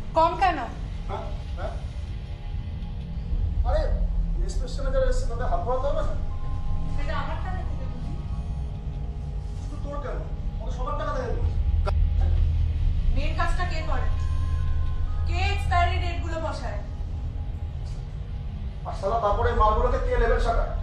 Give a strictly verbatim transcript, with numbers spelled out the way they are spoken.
কম কেন? হ্যাঁ হ্যাঁ আরে ইন্সপেকশনে যারা এসেছে তাদের হাত ধরাতে হবে না? সেটা আমার টাকা থেকে বুঝি। শুধু তোর কেন, আমাদের সবার টাকা থেকে দিবি। মেন কাজটা কে করে? কে এক্সপায়ারি ডেট গুলো বসায়? আর শালা তারপরে মালগুলোকে কে লেভেল শাখায়?